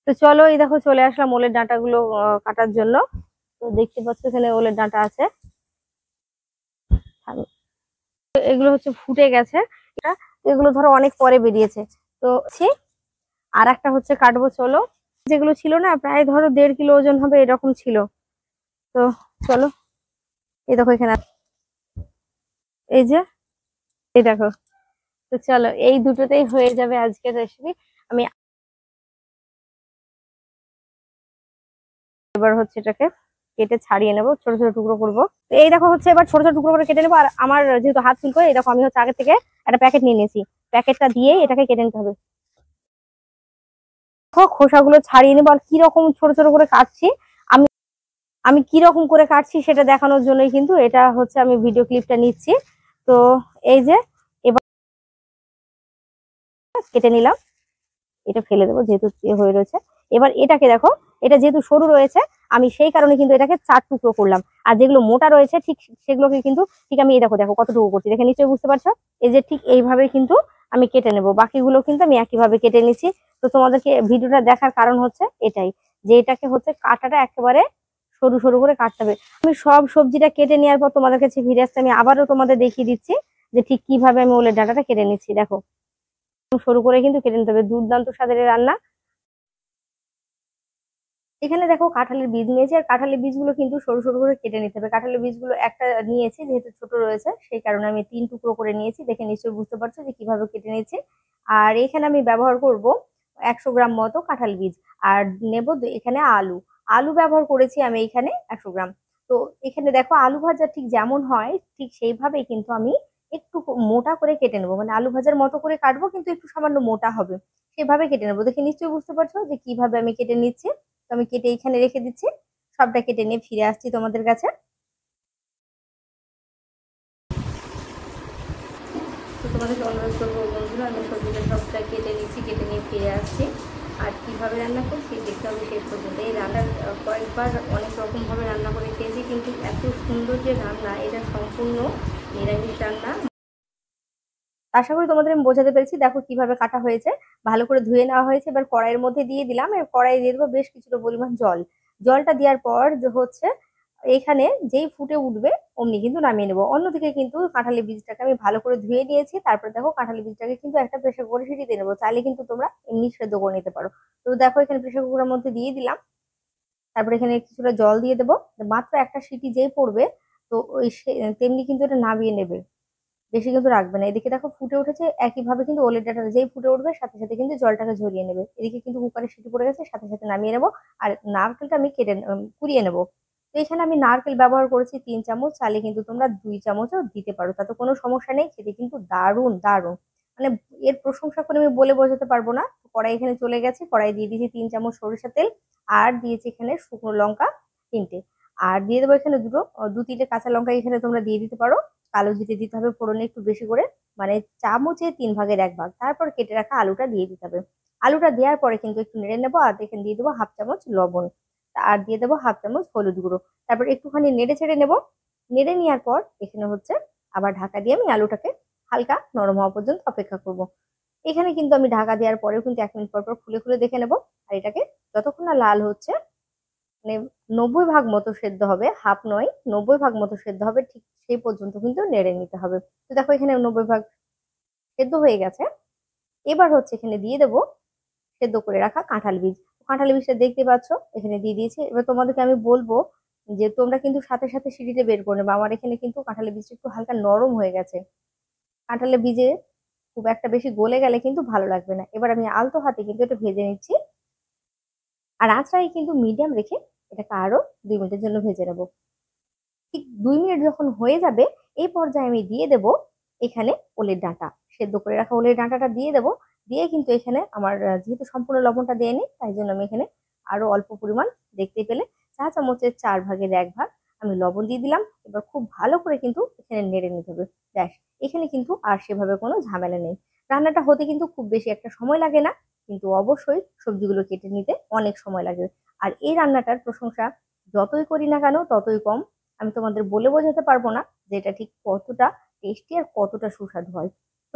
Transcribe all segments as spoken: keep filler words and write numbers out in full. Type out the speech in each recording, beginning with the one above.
তো চলো, এই দেখো চলে আসলাম ওলের ডাঁটাগুলো আহ, কাটার জন্য। তো দেখতে পাচ্ছ এখানে ওলের ডাঁটা আছে। তো এগুলো হচ্ছে ফুটে গেছে। এটা এগুলো ধরো অনেক পরে বেরিয়েছে। তো আর একটা হচ্ছে কাটবো, চলো। যেগুলো ছিল না, প্রায় ধরো দেড় কিলো ওজন হবে এরকম ছিল। তো চলো, এই দেখো এখানে এই যে, এই দেখো। তো চলো, এই দুটোতেই হয়ে যাবে আজকের রেসিপি। আমি এবার হচ্ছে এটাকে কেটে ছাড়িয়ে নেবো, ছোট ছোট টুকরো করবো। তো এই দেখো হচ্ছে এবার ছোট ছোট টুকরো করে কেটে নেবো। আর আমার যেহেতু হাত চুলকো, এই দেখো আমি হচ্ছে আগে থেকে একটা প্যাকেট নিয়ে নিয়েছি। প্যাকেটটা দিয়ে এটাকে কেটে নিতে হবে। খোসাগুলো ছাড়িয়ে নেবো। আর কিরকম ছোট ছোট করে কাটছি আমি আমি কিরকম করে কাটছি সেটা দেখানোর জন্যই কিন্তু এটা হচ্ছে আমি ভিডিও ক্লিপটা নিচ্ছি। তো এই যে এবার কেটে নিলাম। এটা ফেলে দেবো যেহেতু হয়ে রয়েছে। এবার এটাকে দেখো, এটা যেহেতু সরু রয়েছে, আমি সেই কারণে কিন্তু এটাকে চার টুকরো করলাম। আর যেগুলো মোটা রয়েছে ঠিক সেগুলোকে কিন্তু ঠিক আমি এই দেখো দেখো কতটুকু করছি, দেখে নিশ্চয়ই বুঝতে পারছো। এই যে ঠিক এইভাবে কিন্তু আমি কেটে নেব। বাকিগুলো কিন্তু আমি একইভাবে কেটে নিচ্ছি। তো তোমাদেরকে ভিডিওটা দেখার কারণ হচ্ছে এটাই, যে এটাকে হচ্ছে কাটাটা একেবারে সরু সরু করে কাটতে হবে। আমি সব সবজিটা কেটে নেওয়ার পর তোমাদের কাছে ফিরে আসতে আমি আবারও তোমাদের দেখিয়ে দিচ্ছি যে ঠিক কিভাবে আমি ওলের ডাঁটাটা কেটে নিচ্ছি। দেখো, সরু করে কিন্তু কেটে নিতে হবে। দুর্দান্ত স্বাদের রান্না। এখানে দেখো কাঁঠালের বীজ নিয়েছি, আর কাঁঠালের বীজগুলো কিন্তু সরু সরু করে কেটে নিতে হবে। কাঁঠালের বীজগুলো একটা নিয়েছি, যেহেতু ছোট রয়েছে সেই কারণে আমি তিন টুকরো করে নিয়েছি। দেখে নিশ্চয়ই বুঝতে পারছো যে কিভাবে কেটে নিয়েছি। আর এখানে আমি ব্যবহার করব একশো গ্রাম মতো কাঁঠাল বীজ। আর নেব এখানে আলু। আলু ব্যবহার করেছি আমি এখানে একশো গ্রাম। তো এখানে দেখো আলু ভাজা ঠিক যেমন হয় ঠিক সেইভাবেই কিন্তু আমি একটু মোটা করে কেটে নেবো। মানে আলু ভাজার মতো করে কাটবো, কিন্তু একটু সামান্য মোটা হবে সেভাবে কেটে নেবো। দেখে নিশ্চয়ই বুঝতে পারছো যে কিভাবে আমি কেটে নিচ্ছি। তো আমি কেটে এখানে রেখে দিচ্ছি। সবটা কেটে নিয়ে ফিরে আসছি তোমাদের কাছে। তো তোমাদেরকে অনুরোধ করবো বন্ধুরা, আমি সবজিটা সবটা কেটে নিচ্ছি, কেটে নিয়ে ফিরে আসছি। আর কিভাবে রান্না করছি দেখতে হবে শেষ পর্যন্ত। এই রান্নার কয়েকবার অনেক রকম ভাবে রান্না করে খেয়েছি, কিন্তু এত সুন্দর যে রান্না, এটা সম্পূর্ণ নিরামিষ রান্না। আশা করি তোমাদের আমি বোঝাতে পেরেছি। দেখো কিভাবে কাটা হয়েছে, ভালো করে ধুয়ে নেওয়া হয়েছে। এবার কড়াইয়ের মধ্যে দিয়ে দিলাম। এবার কড়াই দিয়ে দেবো বেশ কিছুটা পরিমাণ জল। জলটা দেওয়ার পর যে হচ্ছে এখানে যেই ফুটে উঠবে অমনি কিন্তু নামিয়ে নেবো। অন্যদিকে কিন্তু কাঁঠালি বীজটাকে আমি ভালো করে ধুয়ে নিয়েছি। তারপরে দেখো কাঁঠালি বীজটাকে কিন্তু একটা প্রেসার কুকারে সিটি দিয়ে নেবো। চাইলে কিন্তু তোমরা এমনি সেদ্ধ করে নিতে পারো। তো দেখো এখানে প্রেসার কুকারের মধ্যে দিয়ে দিলাম। তারপরে এখানে কিছুটা জল দিয়ে দেবো। মাত্র একটা সিটি যেই পড়বে, তো ওই তেমনি কিন্তু এটা নামিয়ে নেবে, বেশি কিন্তু রাখবে না। এদিকে দেখো ফুটে উঠেছে। একইভাবে কিন্তু ওলের ডাঁটা যেই ফুটে উঠবে সাথে সাথে কিন্তু জলটাকে ঝরিয়ে নেবে। এদিকে কিন্তু কুকারে সিটি পড়ে গেছে, সাথে সাথে নামিয়ে নেবো। আর নারকেলটা আমি কেটে উম, কুড়িয়ে নেবো। তো এখানে আমি নারকেল ব্যবহার করেছি তিন চামচ। চাইলে কিন্তু তোমরা দুই চামচও দিতে পারো, তাতে কোনো সমস্যা নেই। খেতে কিন্তু দারুণ দারুণ, মানে এর প্রশংসা করে আমি বলে বোঝাতে পারবো না। কড়াই এখানে চলে গেছে, কড়াই দিয়ে দিয়েছি তিন চামচ সরিষা তেল। আর দিয়েছি এখানে শুকনো লঙ্কা তিনটে। আর দিয়ে দেবো এখানে দুটো দু তিনটে কাঁচা লঙ্কা এখানে তোমরা দিয়ে দিতে পারো। কালো জিরে দিতে হবে ফোড়নে একটু বেশি করে, মানে চামচে তিন ভাগের এক ভাগ। তারপর কেটে রাখা আলুটা দিয়ে দিতে হবে। আলুটা দেওয়ার পরে কিন্তু একটু নেড়ে নেবো। আর এখানে দিয়ে দেবো হাফ চামচ লবণ। আর দিয়ে দেবো হাফ চামচ হলুদ গুঁড়ো। তারপর একটুখানি নেড়ে ছেড়ে নেবো। নেড়ে নেওয়ার পর এখানে হচ্ছে আবার ঢাকা দিয়ে আমি আলুটাকে হালকা নরম হওয়া পর্যন্ত অপেক্ষা করব। এখানে কিন্তু আমি ঢাকা দেওয়ার পরেও কিন্তু এক মিনিট পর পর খুলে খুলে দেখে নেবো। আর এটাকে যতক্ষণ না লাল হচ্ছে, মানে নব্বই ভাগ মতো সেদ্ধ হবে, হাফ নয়, নব্বই ভাগ মতো সেদ্ধ হবে, ঠিক সেই পর্যন্ত কিন্তু নেড়ে নিতে হবে। তো দেখো এখানে নব্বই ভাগ সেদ্ধ হয়ে গেছে। এবার হচ্ছে এখানে দিয়ে দেবো সেদ্ধ করে রাখা কাঁঠাল বীজ। কাঁঠাল বীজটা দেখতে পাচ্ছ এখানে দিয়ে দিয়েছি। এবার তোমাদেরকে আমি বলবো যে তোমরা কিন্তু সাথে সাথে সিটিতে বের করে নেবে। আমার এখানে কিন্তু কাঁঠালের বীজটা একটু হালকা নরম হয়ে গেছে। কাঁঠালের বীজে খুব একটা বেশি গলে গেলে কিন্তু ভালো লাগবে না। এবার আমি আলতো হাতে কিন্তু এটা ভেজে নিচ্ছি। আর আঁচটাই কিন্তু মিডিয়াম রেখে এটাকে আরো দুই মিনিটের জন্য ভেজে নেবো। ঠিক দুই মিনিট যখন হয়ে যাবে, এই পর্যায়ে আমি দিয়ে দেব এখানে ওলের ডাঁটা। সেদ্ধ করে রাখা ওলের ডাঁটাটা দিয়ে দেবো। দিয়ে কিন্তু এখানে আমার আহ, যেহেতু সম্পূর্ণ লবণটা দেয়নি, তাই জন্য আমি এখানে আরো অল্প পরিমাণ, দেখতে পেলে চা চামচের চার ভাগের এক ভাগ আমি লবণ দিয়ে দিলাম। এবার খুব ভালো করে কিন্তু এখানে নেড়ে নিতে হবে। ব্যাস, এখানে কিন্তু আর সেভাবে কোনো ঝামেলা নেই। রান্নাটা হতে কিন্তু খুব বেশি একটা সময় লাগে না, কিন্তু অবশ্যই সবজিগুলো কেটে নিতে অনেক সময় লাগে। আর এই রান্নাটার প্রশংসা যতই করি না কেন ততই কম। আমি তোমাদের বলে বোঝাতে পারবো না যে এটা ঠিক কতটা টেস্টি আর কতটা সুস্বাদু হয়। তো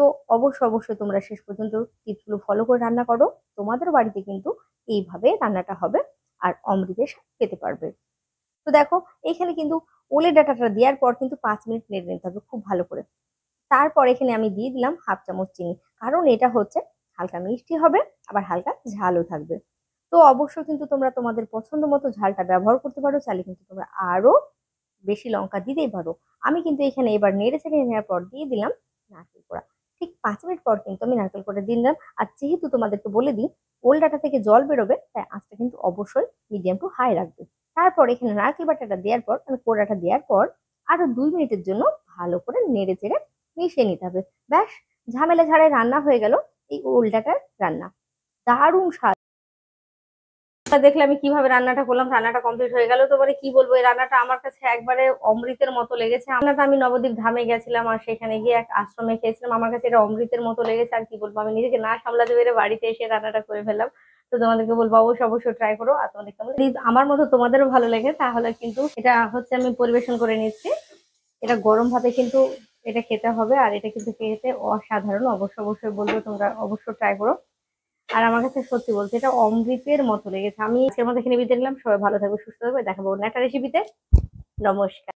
তো অবশ্যই অবশ্যই তোমরা শেষ পর্যন্ত টিপসগুলো ফলো করে রান্না করো, তোমাদের বাড়িতে কিন্তু এইভাবে রান্নাটা হবে আর অমৃতের স্বাদ পেতে পারবে। তো দেখো এখানে কিন্তু ওলে ডাঁটাটা দেওয়ার পর কিন্তু পাঁচ মিনিট নেড়ে নিতে হবে খুব ভালো করে। তারপর এখানে আমি দিয়ে দিলাম হাফ চামচ চিনি, কারণ এটা হচ্ছে হালকা মিষ্টি হবে আবার হালকা ঝালও থাকবে। তো অবশ্যই কিন্তু তোমরা তোমাদের পছন্দ মতো ঝালটা ব্যবহার করতে পারো, চাইলে কিন্তু তোমরা আরো বেশি লঙ্কা দিতেই পারো। আমি কিন্তু এখানে এবার নেড়ে চেড়ে নেওয়ার পর দিয়ে দিলাম নারকেল কোড়া। ঠিক পাঁচ মিনিট পর কিন্তু আমি নারকেল কোড়া দিয়ে দিলাম। আর যেহেতু তোমাদেরকে বলে দিই ওল ডাঁটা থেকে জল বেরোবে, তাই আঁচটা কিন্তু অবশ্যই মিডিয়াম টু হাই রাখবে। তারপর এখানে নারকেল বাটাটা দেওয়ার পর আমি কোড়াটা দেওয়ার পর আরো দুই মিনিটের জন্য ভালো করে নেড়ে চেড়ে মিশিয়ে নিতে হবে। ব্যাস, ঝামেলা ছাড়াই রান্না হয়ে গেল এই ওল ডাঁটার রান্না। দারুণ স্বাদ। দেখলে আমি কিভাবে রান্নাটা করলাম, রান্নাটা কমপ্লিট হয়ে গেল। তো মানে কি বলবো, এই রান্নাটা আমার কাছে একবারে অমৃতের মতো লেগেছে। রান্নাটা আমি নবদ্বীপ ধামে গেছিলাম আর সেখানে গিয়ে এক আশ্রমে খেয়েছিলাম, আমার কাছে এটা অমৃতের মতো লেগেছে। আর কি বলবো, আমি নিজেকে না সামলাতে পেরে বাড়িতে এসে রান্নাটা করে ফেললাম। তো তোমাদেরকে বলবো অবশ্যই অবশ্যই ট্রাই করো। আর তোমাদের কেমন, যদি আমার মতো তোমাদেরও ভালো লাগে তাহলে কিন্তু এটা হচ্ছে আমি পরিবেশন করে নিচ্ছি। এটা গরম ভাতে কিন্তু এটা খেতে হবে, আর এটা কিন্তু খেতে অসাধারণ। অবশ্যই অবশ্যই বলবো তোমরা অবশ্যই ট্রাই করো। আর আমার কাছে সত্যি বলতে এটা অমৃতের মতো লেগেছে। আমি আজকের মতো এখানে বিদায় নিলাম। সবাই ভালো থাকবে, সুস্থ থাকবে, দেখাবো অন্য একটা রেসিপিতে। নমস্কার।